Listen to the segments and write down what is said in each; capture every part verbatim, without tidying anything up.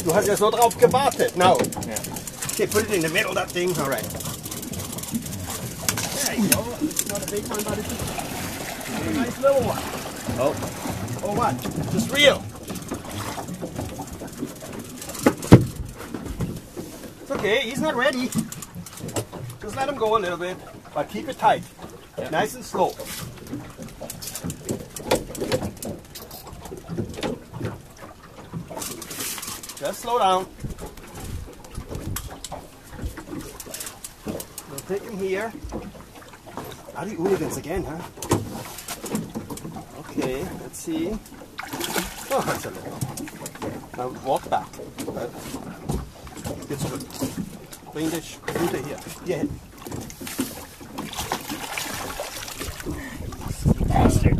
Du hast ja so drauf gewartet. Now. Yeah. Okay, put it in the middle of that thing. All right. There you go. It's not a big one, but it's a nice little one. Oh. Oh, what? Just reel. It's okay. He's not ready. Just let him go a little bit, but keep it tight. Yeah. Nice and slow. Just slow down. We'll take him here. Are the hooligans again, huh? Okay, let's see. Oh, that's a little. Now walk back. Jetzt zurück. Bring dich runter hier. Hier hin. Bastard.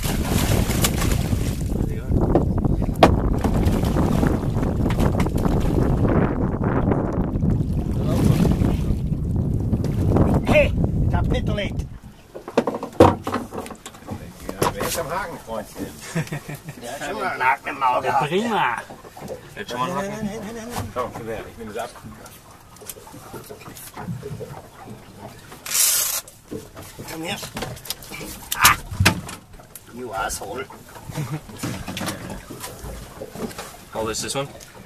Hey, kapituliert. Wer ist am Haken, Freundchen? Der hat schon mal einen Haken im Maul gehabt. Prima. Der hat schon mal einen Haken? Komm, komm her, ich nehme das ab. Komm her. Ah, you asshole. Oh, this this one?